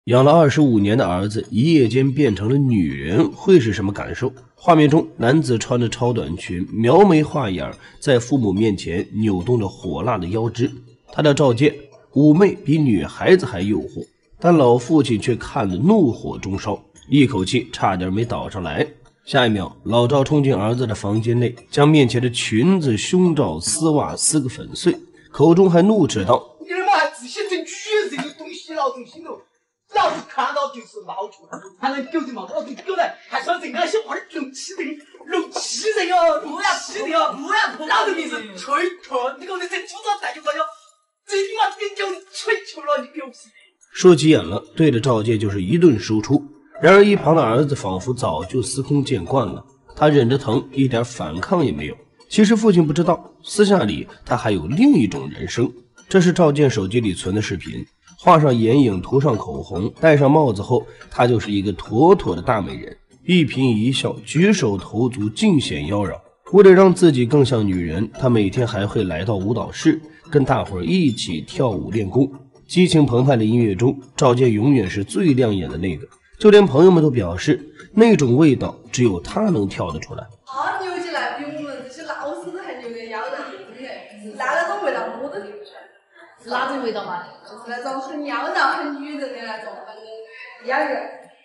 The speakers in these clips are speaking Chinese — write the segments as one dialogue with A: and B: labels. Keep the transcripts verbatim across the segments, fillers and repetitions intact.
A: 养了二十五年的儿子一夜间变成了女人，会是什么感受？画面中，男子穿着超短裙，描眉画眼，在父母面前扭动着火辣的腰肢。他叫赵健，妩媚比女孩子还诱惑，但老父亲却看得怒火中烧，一口气差点没倒上来。下一秒，老赵冲进儿子的房间内，将面前的裙子、胸罩、丝袜撕个粉碎，口中还怒斥道：“
B: 你他妈还自信成女人的东西，老子心头！老子看到就是冒出来，还能狗的嘛？老子狗来，还说人家小娃儿弄气人，弄气人哟！不要气人哟！不要碰！老子名字吹ထွက်，你给我这猪爪带就过去，最他妈跟叫你吹球了，你狗屁！”
A: 说急眼了，对着赵健就是一顿输出。然而一旁的儿子仿佛早就司空见惯了，他忍着疼，一点反抗也没有。其实父亲不知道，私下里他还有另一种人生。这是赵健手机里存的视频，画上眼影，涂上口红，戴上帽子后，他就是一个妥妥的大美人，一颦一笑，举手投足尽显妖娆。为了让自己更像女人，他每天还会来到舞蹈室，跟大伙儿一起跳舞练功。激情澎湃的音乐中，赵健永远是最亮眼的那个，就连朋友们都表示，那种味道只有他能跳得出来。
C: 他扭起来比我们这些老师都还扭得妖娆，那那种味道我都扭不出来。
D: 是哪种味道嘛？
C: 就是那种很妖娆、很女人的那种，很雅人。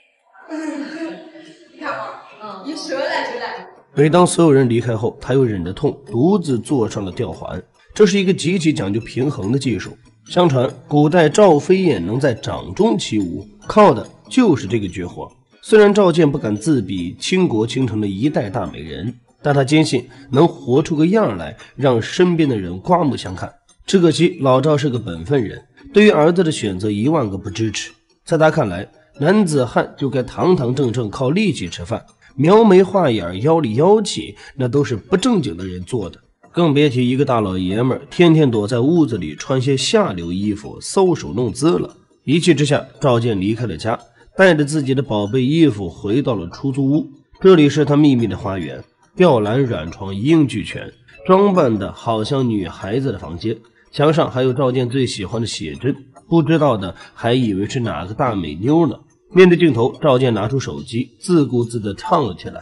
C: 你看嘛，嗯，一说来就来。
A: 每当所有人离开后，他又忍着痛，独自坐上了吊环。这是一个极其讲究平衡的技术。相传，古代赵飞燕能在掌中起舞，靠的就是这个绝活。虽然赵健不敢自比倾国倾城的一代大美人，但他坚信能活出个样来，让身边的人刮目相看。只可惜老赵是个本分人，对于儿子的选择一万个不支持。在他看来，男子汉就该堂堂正正靠力气吃饭，描眉画眼、妖里妖气，那都是不正经的人做的。更别提一个大老爷们儿天天躲在屋子里穿些下流衣服搔首弄姿了。一气之下，赵健离开了家，带着自己的宝贝衣服回到了出租屋。这里是他秘密的花园，吊篮、软床一应俱全，装扮的好像女孩子的房间。墙上还有赵健最喜欢的写真，不知道的还以为是哪个大美妞呢。面对镜头，赵健拿出手机，自顾自地唱了起来。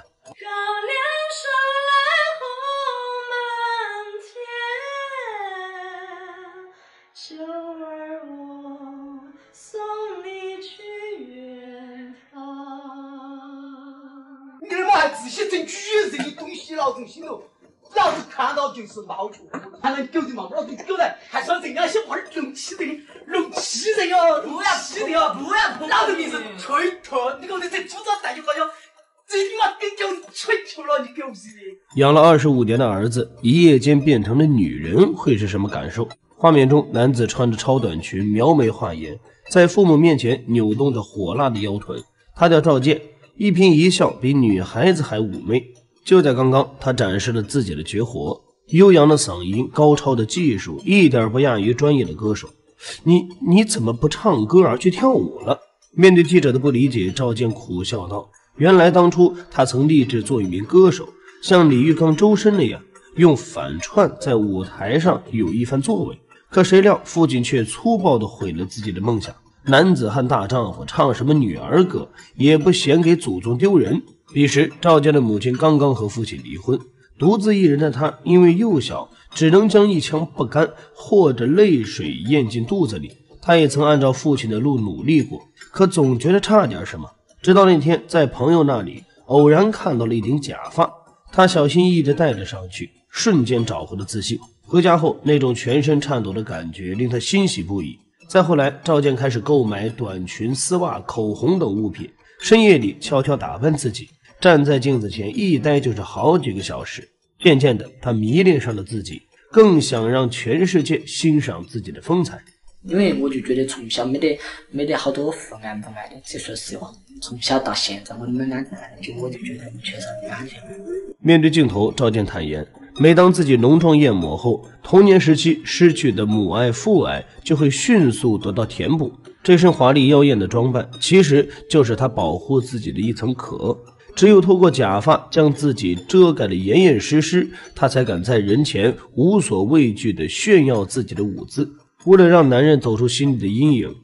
B: 你他妈还自信成女人的东西，老子心头！老子看到就是冒出来，还能狗的嘛？老子狗来，还说人家小娃儿弄气人，弄气人哟！不要气人哟！不要碰！老子名字吹ထွက်，你给我这猪爪带就过去，最他妈跟叫你吹球了，你狗屁！
A: 养了二十五年的儿子一夜间变成了女人，会是什么感受？画面中，男子穿着超短裙，描眉画眼，在父母面前扭动着火辣的腰臀。他叫赵健，一颦一笑比女孩子还妩媚。就在刚刚，他展示了自己的绝活，悠扬的嗓音，高超的技术，一点不亚于专业的歌手。你你怎么不唱歌而去跳舞了？面对记者的不理解，赵健苦笑道：“原来当初他曾立志做一名歌手，像李玉刚、周深那样，用反串在舞台上有一番作为。可谁料父亲却粗暴地毁了自己的梦想。男子汉大丈夫，唱什么女儿歌，也不嫌给祖宗丢人。”彼时，赵健的母亲刚刚和父亲离婚，独自一人的他因为幼小，只能将一腔不甘或者泪水咽进肚子里。他也曾按照父亲的路努力过，可总觉得差点什么。直到那天在朋友那里偶然看到了一顶假发，他小心翼翼地戴了上去，瞬间找回了自信。回家后，那种全身颤抖的感觉令他欣喜不已。再后来，赵健开始购买短裙、丝袜、口红等物品，深夜里悄悄打扮自己，站在镜子前一待就是好几个小时。渐渐的，他迷恋上了自己，更想让全世界欣赏自己的风采。
E: 因为我就觉得从小没得没得好多父爱不爱的，只说实话，从小到现在我都没安全感，就我就觉得确实没安全感。
A: 面对镜头，赵健坦言，每当自己浓妆艳抹后，童年时期失去的母爱父爱就会迅速得到填补。这身华丽妖艳的装扮，其实就是他保护自己的一层壳。只有透过假发将自己遮盖得严严实实，他才敢在人前无所畏惧地炫耀自己的舞姿。为了让男人走出心里的阴影，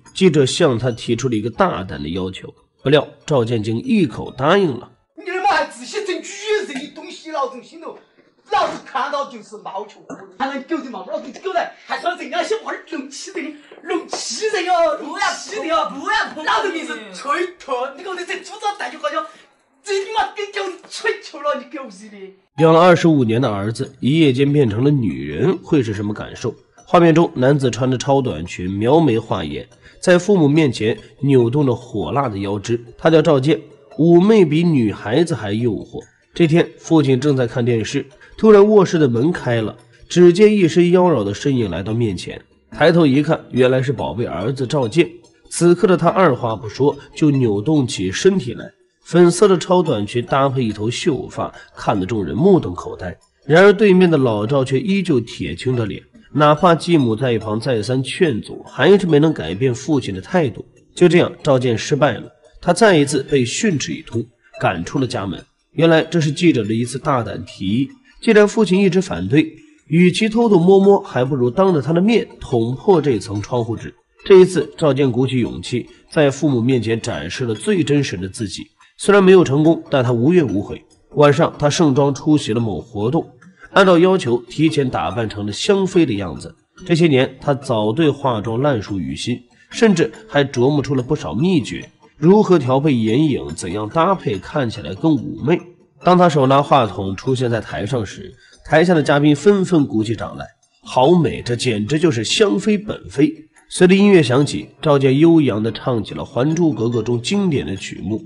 A: 记者向他提出了一个大胆的要求，不料赵建竟一口答应了。
B: 你他妈还仔细整句这些东西，老子心头，老子看到就是毛球，还能狗的嘛？老子狗来，还说人家小孩弄气的，弄气人哦！不要气的哦！不要碰！老子你是吹头，你搞的这组长带就好像，这他妈跟狗吹球了，你狗日的！
A: 养了二十五年的儿子，一夜间变成了女人，会是什么感受？画面中，男子穿着超短裙，描眉画眼，在父母面前扭动着火辣的腰肢。他叫赵健，妩媚比女孩子还诱惑。这天，父亲正在看电视，突然卧室的门开了，只见一身妖娆的身影来到面前。抬头一看，原来是宝贝儿子赵健。此刻的他二话不说，就扭动起身体来。粉色的超短裙搭配一头秀发，看得众人目瞪口呆。然而对面的老赵却依旧铁青着脸，哪怕继母在一旁再三劝阻，还是没能改变父亲的态度。就这样，赵健失败了，他再一次被训斥一通，赶出了家门。原来这是记者的一次大胆提议，既然父亲一直反对，与其偷偷摸摸，还不如当着他的面捅破这层窗户纸。这一次，赵健鼓起勇气，在父母面前展示了最真实的自己。虽然没有成功，但他无怨无悔。晚上，他盛装出席了某活动，按照要求提前打扮成了香妃的样子。这些年，他早对化妆烂熟于心，甚至还琢磨出了不少秘诀，如何调配眼影，怎样搭配看起来更妩媚。当他手拿话筒出现在台上时，台下的嘉宾纷纷鼓起掌来。好美，这简直就是香妃本妃。随着音乐响起，赵健悠扬地唱起了《还珠格格》中经典的曲目。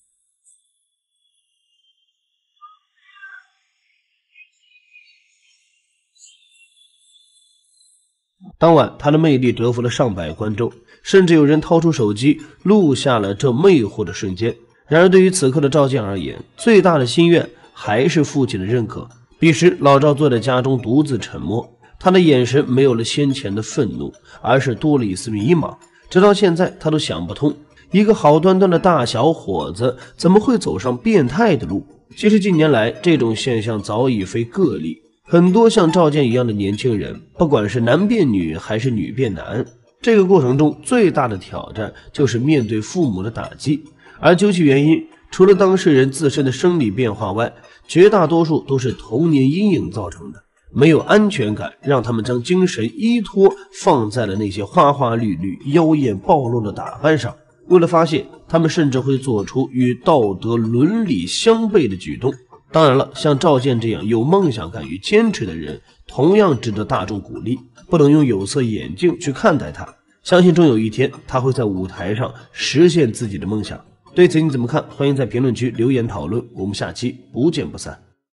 A: 当晚，他的魅力折服了上百观众，甚至有人掏出手机录下了这魅惑的瞬间。然而，对于此刻的赵健而言，最大的心愿还是父亲的认可。彼时，老赵坐在家中独自沉默，他的眼神没有了先前的愤怒，而是多了一丝迷茫。直到现在，他都想不通，一个好端端的大小伙子怎么会走上变态的路？其实近年来，这种现象早已非个例。很多像赵健一样的年轻人，不管是男变女还是女变男，这个过程中最大的挑战就是面对父母的打击。而究其原因，除了当事人自身的生理变化外，绝大多数都是童年阴影造成的。没有安全感，让他们将精神依托放在了那些花花绿绿、妖艳暴露的打扮上。为了发泄，他们甚至会做出与道德伦理相悖的举动。当然了，像赵健这样有梦想、敢于坚持的人，同样值得大众鼓励，不能用有色眼镜去看待他。相信终有一天，他会在舞台上实现自己的梦想。对此你怎么看？欢迎在评论区留言讨论，我们下期不见不散。